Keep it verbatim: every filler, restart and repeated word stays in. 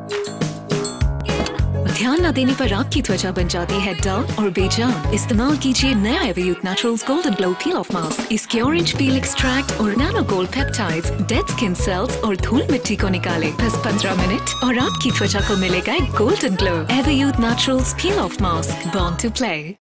ध्यान न देने पर आपकी त्वचा बन जाती है डल और बेजान। इस्तेमाल कीजिए नया Everyuth naturals golden glow peel off mask. इसके ऑरेंज पील एक्सट्रैक्ट और nano gold peptides dead skin cells और धूल मिट्टी को निकाले। बस पंद्रह मिनट और आपकी त्वचा को मिलेगा एक golden glow. Everyuth naturals peel off mask, born to play.